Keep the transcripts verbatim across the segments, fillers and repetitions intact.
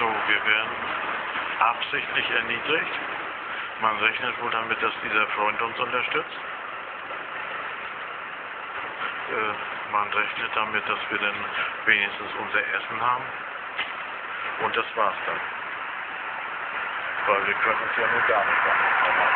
So, wir werden absichtlich erniedrigt. Man rechnet wohl damit, dass dieser Freund uns unterstützt. Äh, man rechnet damit, dass wir dann wenigstens unser Essen haben. Und das war's dann. Weil wir können uns ja nur gar nicht machen.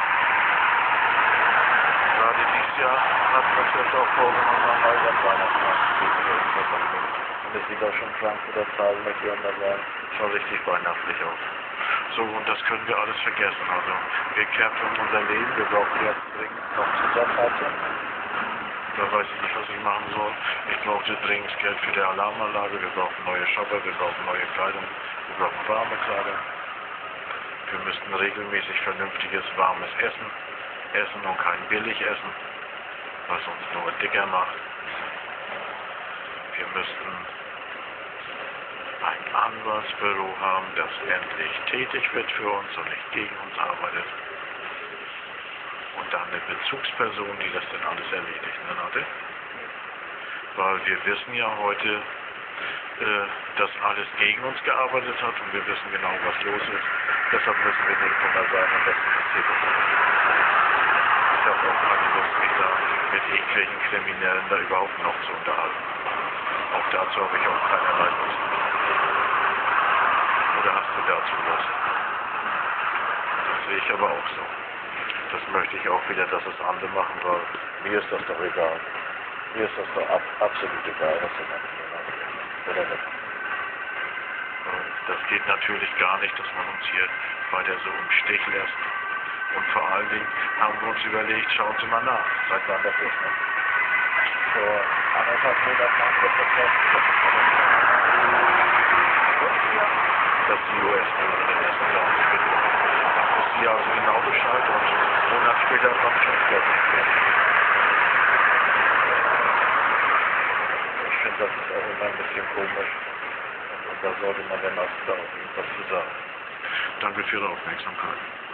Gerade dieses Jahr hat man sich auch vorgenommen, nach Heiland Weihnachtsmarkt zu gehen. Und es sieht auch schon Frankfurter Zahlen hier und da war schon richtig weihnachtlich aus. So, und das können wir alles vergessen. Also, wir kehren um unser Leben, wir brauchen jetzt dringend noch Zusatzheizung. Da weiß ich nicht, was ich machen soll. Ich brauchte dringend Geld für die Alarmanlage, wir brauchen neue Shopper, wir brauchen neue Kleidung, wir brauchen warme Kleidung. Wir müssten regelmäßig vernünftiges, warmes Essen essen und kein Billigessen, was uns nur dicker macht. Wir müssten ein Anwaltsbüro haben, das endlich tätig wird für uns und nicht gegen uns arbeitet. Und dann eine Bezugsperson, die das dann alles erledigt, ne, Nadel? Weil wir wissen ja heute, äh, dass alles gegen uns gearbeitet hat und wir wissen genau, was los ist. Deshalb müssen wir den Kummer sagen, und das interessiert uns nicht. Ich habe auch keine Lust, mich da mit irgendwelchen Kriminellen da überhaupt noch zu unterhalten. Auch dazu habe ich auch keinerlei Lust. Oder hast du dazu Lust? Das sehe ich aber auch so. Das möchte ich auch wieder, dass es andere machen, weil mir ist das doch egal. Mir ist das doch ab, absolut egal, was sie machen. Oder nicht? Das geht natürlich gar nicht, dass man uns hier weiter so im Stich lässt. Und vor allen Dingen haben wir uns überlegt, schauen Sie mal nach, seit wann das ist. Ne? Vor anderthalb Monaten haben wir das dass die U S-Bürger den ersten Jahr finden. Dann wussten sie also genau Bescheid und einen Monat später kommt schon das nicht mehr. Ich finde, das ist auch immer ein bisschen komisch. Und da sollte man dann auch da auch irgendwas zu sagen. Danke für Ihre Aufmerksamkeit.